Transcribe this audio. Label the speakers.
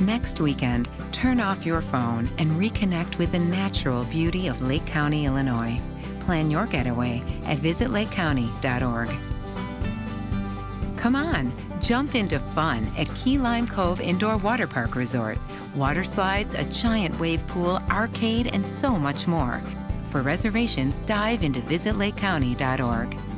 Speaker 1: next weekend, turn off your phone and reconnect with the natural beauty of Lake County, Illinois. Plan your getaway at visitlakecounty.org. Come on, jump into fun at KeyLime Cove Indoor Waterpark Resort. Water slides, a giant wave pool, arcade, and so much more. For reservations, dive into visitlakecounty.org.